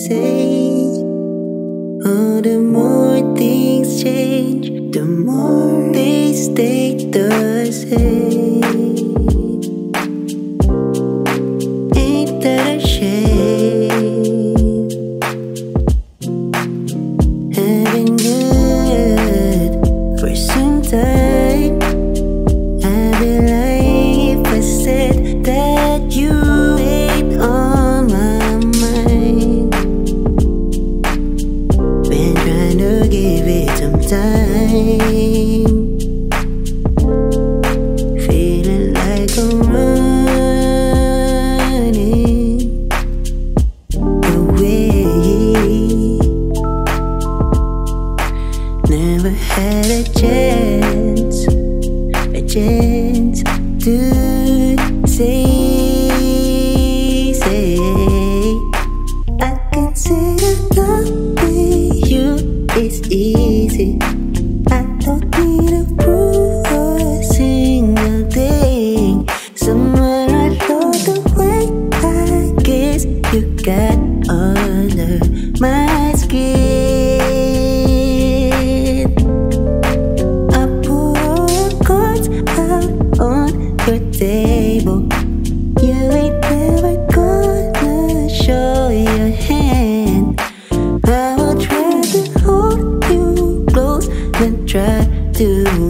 say. Oh, the more things change, the more they stay the same. Ain't that a shame? Having good for some time. I'd be lying if I said that you ain't on my mind. Been trying to give it some time. Feeling like I'm running away. Never had a chance to say I can say that loving you is easy. I don't need to prove a single thing. Somewhere along the way, I guess you got under my skin. I put all the cards out on your table. You ain't never gonna show your hand. I will try to hold you close and try to